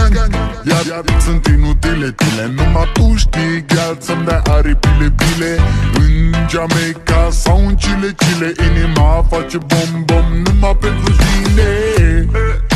Iar sunt inutile tine, numai tu știi, gheal, să-mi dai aripile bile. În Jamaica sau în Chile, Chile, inima face bom-bom numai pentru tine.